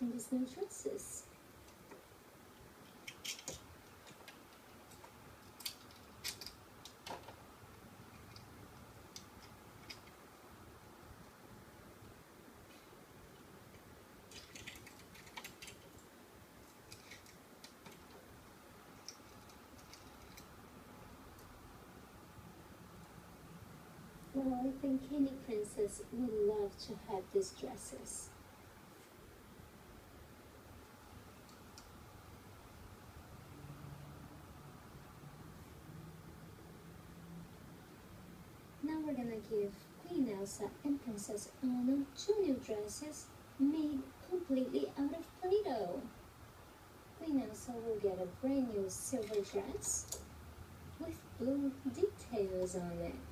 in these new dresses. Well, I think any princess would love to have these dresses. Now we're gonna give Queen Elsa and Princess Anna 2 new dresses made completely out of Play-Doh. Queen Elsa will get a brand new silver dress with blue details on it.